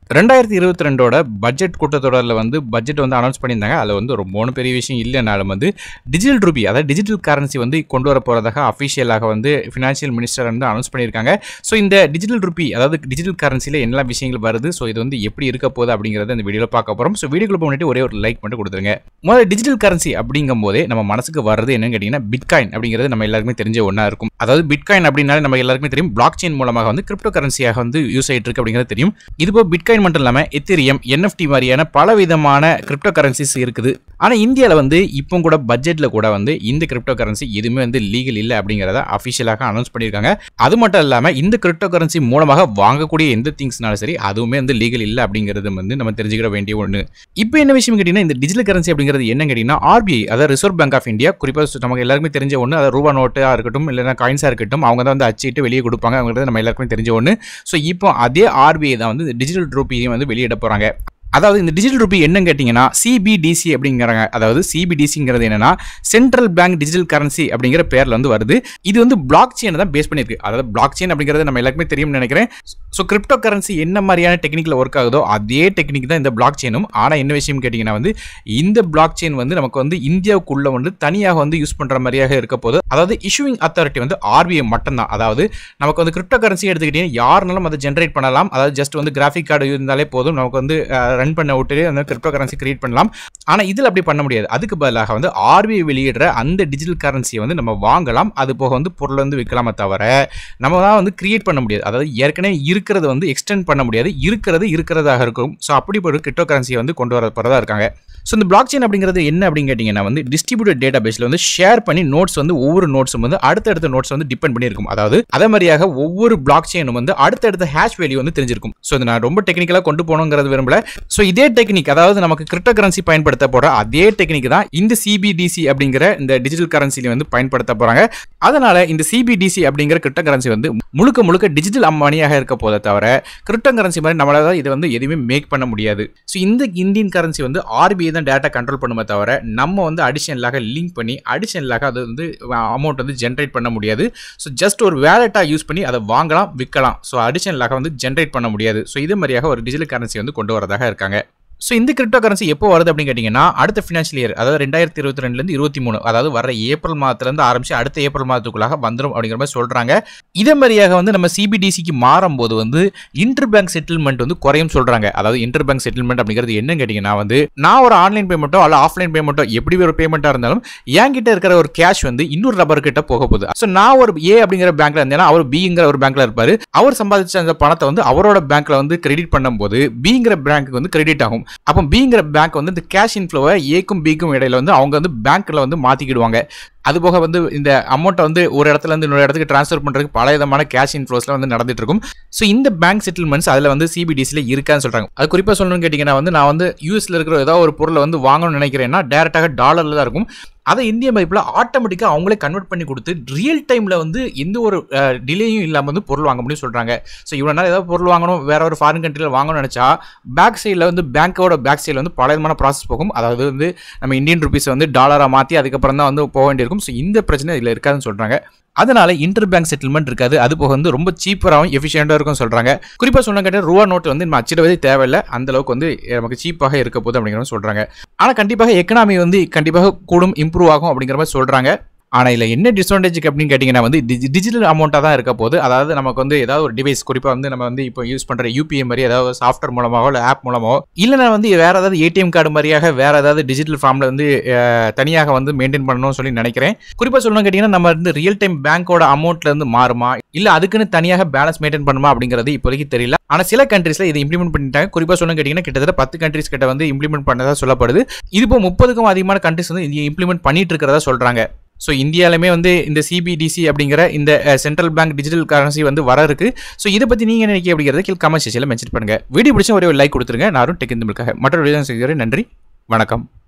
2022ஓட budget கூட்டத்தொடரில் budget announce பண்ணியிருந்தாங்க. அதில் ரொம்ப ஒன்றும் பெரிய விஷயம் இல்லைனாலும் டிஜிட்டல் ரூபி அதாவது டிஜிட்டல் கரன்சி கொண்டு வர போகிறதாக அஃபிஷியலாக ஃபினான்ஷியல் மினிஸ்டர் அனௌன்ஸ் பண்ணியிருக்காங்க. ஸோ இந்த டிஜிட்டல் ரூபி அதாவது டிஜிட்டல் கரன்சியில் என்னெல்லாம் விஷயங்கள் வருது, ஸோ இது எப்படி இருக்க போகுது அப்படிங்கிறத இந்த வீடியோவில் பார்க்க போகிறோம். ஸோ வீடியோக்குள்ள முன்னாடி ஒரே ஒரு லைக் மட்டும் கொடுத்துருங்க. முதல்ல டிஜிட்டல் கரன்சி அப்படிங்கும் போதே நம்ம மனசுக்கு வர்றது என்னன்னு கேட்டிங்கன்னா பிட்காயின் அப்படிங்கிறது நம்ம எல்லாருக்குமே தெரிஞ்ச ஒன்றா இருக்கும். அதாவது பிட்காயின் அப்படின்னாலே நம்ம எல்லாருக்குமே தெரியும் பிளாக் செயின் மூலமாக கிரிப்டோ கரன்சியாக யூஸ் ஆகிட்டு இருக்கு அப்படிங்கிறது தெரியும். இதுபோ பிட்காயின் மட்டும் இல்லாம எத்தீரியம், NFT மாதிரியான பலவிதமான கிரிப்டோ கரன்சிஸ் இருக்குது. ஆனா இந்தியாவில் இப்போ கூட பட்ஜெட்ல கூட இந்த கிரிப்டோ கரன்சி எதுவுமே லீகல் இல்லை அப்படிங்கிறத அஃபிஷியலாக அனௌன்ஸ் பண்ணியிருக்காங்க. அது மட்டும் இல்லாம இந்த கிரிப்டோ கரன்சி மூலமாக வாங்கக்கூடிய எந்த திங்ஸ்னாலும் சரி அதுவுமே லீகல் இல்லை அப்படிங்கிறது நம்ம தெரிஞ்சுக்கிற வேண்டிய ஒன்று. இப்போ என்ன விஷயம் கேட்டீங்கன்னா இந்த டிஜிட்டல் கரன்சி அப்படிங்கிறது என்ன கேட்டீங்கன்னா RBI அதாவது ரிசர்வ் பேங்க் ஆஃப் இந்தியா குறிப்பாக நமக்கு எல்லாருக்குமே தெரிஞ்ச ஒன்று. அதாவது ரூபா நோட்டா இருக்கட்டும் இல்லைன்னா காயின்ஸா இருக்கட்டும் அவங்க தான் அச்சிட்டு வெளியே கொடுப்பாங்க. அவங்கிறது நம்ம எல்லாருக்குமே தெரிஞ்ச ஒன்று. ஸோ இப்போ அதே RBI தான் டிஜிட்டல் ரூபியை வெளியிட போறாங்க. அதாவது இந்த டிஜிட்டல் ரூபி என்னன்னு கேட்டிங்கன்னா CBDC அப்படிங்கிறாங்க. அதாவது CBDCங்கிறது என்னன்னா சென்ட்ரல் பேங்க் டிஜிட்டல் கரன்சி அப்படிங்கிற பேரில் வருது. இது பிளாக் செயினை தான் பேஸ் பண்ணியிருக்கு. அதாவது பிளாக் செயின் அப்படிங்கிறது நம்ம எல்லாருக்குமே தெரியும்னு நினைக்கிறேன். ஸோ கிரிப்டோ கரன்சி என்ன மாதிரியான டெக்னிக்கில் ஒர்க் ஆகுதோ அதே டெக்னிக் தான் இந்த பிளாக் செயினும். ஆனால் என்ன விஷயம் கேட்டிங்கன்னா இந்த பிளாக் செயின் நமக்கு இந்தியாவுக்குள்ள தனியாக யூஸ் பண்ணுற மாதிரியாக இருக்க போது. அதாவது இஷ்யூவிங் அத்தாரிட்டி RBI மட்டும்தான். அதாவது நமக்கு கிரிப்டோ கரன்சி எடுத்துக்கிட்டீங்கன்னா யாருனாலும் அதை ஜென்ரேட் பண்ணலாம். அதாவது ஜஸ்ட் கிராஃபிக் கார்டு இருந்தாலே போதும் நமக்கு ரன் பண்ண விட்டு அந்த கிரிப்டோ கரன்சி கிரியேட் பண்ணலாம். ஆனா இதில் அப்படி பண்ண முடியாது. அதுக்கு பதிலாக RBI வெளியிடுற அந்த டிஜிட்டல் கரன்சியை நம்ம வாங்கலாம். அது போக பொருள் விற்கலாமே தவிர நம்ம தான் கிரியேட் பண்ண முடியாது. அதாவது ஏற்கனவே இருக்கிறது எக்ஸ்டெண்ட் பண்ண முடியாது. இருக்கிறதாக இருக்கும். ஸோ அப்படி ஒரு கிரிப்டோ கரன்சியை கொண்டு வர போறதா இருக்காங்க. ஸோ இந்த பிளாக் செயின் அப்படிங்கிறது என்ன அப்படின்னு கேட்டிங்கன்னா டிஸ்ட்ரிபியூட்டட் டேட்டா பேஸில் ஷேர் பண்ணி நோட்ஸ் ஒவ்வொரு நோட்ஸும் அடுத்தடுத்த நோட்ஸ் டிபெண்ட் பண்ணியிருக்கும். அதாவது அதே மாதிரியாக ஒவ்வொரு பிளாக் செயினும் அடுத்தடுத்த ஹேஷ் வேல்யூ தெரிஞ்சிருக்கும். ஸோ இது நான் ரொம்ப டெக்னிக்கலாக கொண்டு போகணுங்கிறது விரும்பல. ஸோ இதே டெக்னிக் அதாவது நமக்கு கிரிப்டோ கரன்சி பயன்படுத்த போற அதே டெக்னிக் தான் இந்த CBDC அப்படிங்கிற இந்த டிஜிட்டல் கரன்சியில் பயன்படுத்த போறாங்க. அதனால இந்த CBDC அப்படிங்கிற கிரிப்டோ கரன்சி முழுக்க முழுக்க டிஜிட்டல் மணியாக இருக்க போதை தவிர கிரிப்டோ கரன்சி மாதிரி நம்மளால இதை எதுவுமே மேக் பண்ண முடியாது. ஸோ இந்த இந்தியன் கரன்சி RBI தான் டேட்டா கண்ட்ரோல் பண்ணுமே தவிர நம்ம அடிஷனலாக லிங்க் பண்ணி அடிஷனலாக அது அமௌண்ட் ஜென்ரேட் பண்ண முடியாது. ஸோ ஜஸ்ட் ஒரு வேலெட்டா யூஸ் பண்ணி அதை வாங்கலாம் விற்கலாம். ஸோ அடிஷனலாக ஜென்ரேட் பண்ண முடியாது. ஸோ இது மாதிரியாக ஒரு டிஜிட்டல் கரன்சி கொண்டு வரதாக இருக்காங்க. ஸோ இந்த கிரிப்டோ கரன்சி எப்போ வருது அப்படின்னு கேட்டிங்கன்னா அடுத்த ஃபினான்ஷியல் இயர் அதாவது 2022 23 அதாவது வர ஏப்ரல் மாதத்துலேருந்து ஆரம்பிச்சு அடுத்த ஏப்ரல் மாதத்துக்குள்ளாக வந்துடும் அப்படிங்கிற மாதிரி சொல்கிறாங்க. இதே மாதிரியாக நம்ம CBDCக்கு மாறும்போது இன்டர் பேங்க் செட்டில்மெண்ட் குறையும் சொல்கிறாங்க. அதாவது இன்டர் பேங்க் செட்டில்மெண்ட் அப்படிங்கிறது என்னன்னு கேட்டிங்கன்னா நான் ஒரு ஆன்லைன் பேமெண்ட்டோ அல்ல ஆஃப்லைன் பேமெண்ட்டோ எப்படி ஒரு பேமெண்ட்டாக இருந்தாலும் என்கிட்ட இருக்கிற ஒரு கேஷ் இன்னொரு நபர்கிட்ட போக போகுது. ஸோ நான் ஒரு A அப்படிங்கிற பேங்க்ல இருந்தேன்னா அவர் Bங்கிற ஒரு பேங்க்ல இருப்பாரு. அவர் சம்பாதிச்ச அந்த பணத்தை அவரோட பேங்க்ல கிரெடிட் பண்ணும்போது Bங்கிற பேங்க்கு கிரெடிட் ஆகும். அப்போ Bங்கிற பேங்க் இந்த கேஷ் இன்ஃப்ளோவை Aக்கும் Bக்கும் இடையில அவங்க பேங்க்ல மாத்திக்கிடுவாங்க. அது போக இந்த அமௌண்ட்டை ஒரு இடத்துல இருந்து இன்னொரு இடத்துக்கு ட்ரான்ஸ்ஃபர் பண்ணுறதுக்கு பல விதமான கேஷ் இன்ஃப்ளோஸ்ல நடந்துட்டு இருக்கும். ஸோ இந்த பேங்க் செட்டில்மெண்ட்ஸ் அதில் CBDCயில் இருக்கான்னு சொல்கிறாங்க. அது குறிப்பாக சொல்லணும்னு கேட்டிங்கன்னா நான் யூஎஸ்ல இருக்கிற ஏதாவது ஒரு பொருளை வாங்கணும்னு நினைக்கிறேன்னா டேரெக்டாக டாலரில் தான் இருக்கும். அதை இந்திய மதிப்பில் ஆட்டோமேட்டிக்காக அவங்களே கன்வெர்ட் பண்ணி கொடுத்து ரியல் டைமில் எந்த ஒரு டிலேயும் இல்லாமல் பொருள் வாங்க முடியும் சொல்கிறாங்க. ஸோ இவ்வளோ நாள் ஏதாவது பொருள் வாங்கணும் வேற ஒரு ஃபாரின் கண்ட்ரியில் வாங்கணும்னு நினச்சா பேக் சைடில் பேங்கோட பேக் சைடில் பல விதமான ப்ராசஸ் போகும். அதாவது நம்ம இந்தியன் ருபீஸ் டாலராக மாற்றி அதுக்கப்புறம் தான் போக வேண்டியிருக்கும். ஸோ இந்த பிரச்சனை இதில் இருக்காதுன்னு சொல்கிறாங்க. அதனால இன்டர் பேங்க் செட்டில்மெண்ட் இருக்காது. அது போக ரொம்ப சீப்பராகவும் எஃபிஷியண்டாக இருக்கும் சொல்கிறாங்க. குறிப்பாக சொன்ன கேட்டால் ரூபா நோட்டு நம்ம அச்சிடுவதே தேவையில்லை. அந்த அளவுக்கு நமக்கு சீப்பாக இருக்க போகுது அப்படிங்கிற மாதிரி சொல்கிறாங்க. ஆனால் கண்டிப்பாக எக்கனாமி கண்டிப்பாக கூடும் இம்ப்ரூவ் ஆகும் அப்படிங்கிற மாதிரி சொல்கிறாங்க. ஆனால் இதில் என்ன டிஸ்அட்வான்டேஜ் அப்படின்னு கேட்டிங்கன்னா டிஜிட்டல் அமௌண்ட்டாக தான் இருக்க போது. அதாவது நமக்கு ஏதாவது ஒரு டிவைஸ் குறிப்பாக நம்ம இப்போ யூஸ் பண்ணுற UPI மாதிரி ஏதாவது சாஃப்ட்வேர் மூலமாகவோ இல்லை ஆப் மூலமாகவோ இல்லைனா வேற ஏதாவது ATM கார்டு மாதிரியாக வேற ஏதாவது டிஜிட்டல் ஃபார்மில் தனியாக மெயின்டைன் பண்ணணும்னு சொல்லி நினைக்கிறேன். குறிப்பாக சொல்லணும்னு கேட்டிங்கன்னா நம்ம ரியல் டைம் பேங்கோட அமௌண்ட்லேருந்து மாறுமா இல்லை அதுக்குன்னு தனியாக பேலன்ஸ் மெயின்டைன் பண்ணுமா அப்படிங்கிறது இப்போதைக்கு தெரியல. ஆனால் சில கண்ட்ரீஸில் இதை இம்ப்ளிமெண்ட் பண்ணிட்டாங்க. குறிப்பாக சொல்லணும்னு கேட்டிங்கன்னா கிட்டத்தட்ட 10 கண்ட்ரீஸ் கிட்ட இம்ப்ளிமெண்ட் பண்ணதா சொல்லப்படுது. இது இப்போ 30க்கும் அதிகமான கண்ட்ரீஸ் இம்ப்ளிமெண்ட் பண்ணிட்டு இருக்கிறதா சொல்கிறாங்க. ஸோ இந்தியாவிலுமே இந்த CBDC அப்படிங்கிற இந்த சென்ட்ரல் பேங்க் டிஜிட்டல் கரன்சி வர இருக்கு. ஸோ இதை பற்றி நீங்கள் நினைக்க அப்படிங்கிறத கீழே கமெண்ட் செக்ஷனில் மென்ஷன் பண்ணுங்கள். வீடியோ பிடிச்ச ஒரே ஒரு லைக் கொடுத்துருங்க. நானும் டெக் இந்தியனுக்காக மற்றொரு வீடியோ செய்கிறேன். நன்றி, வணக்கம்.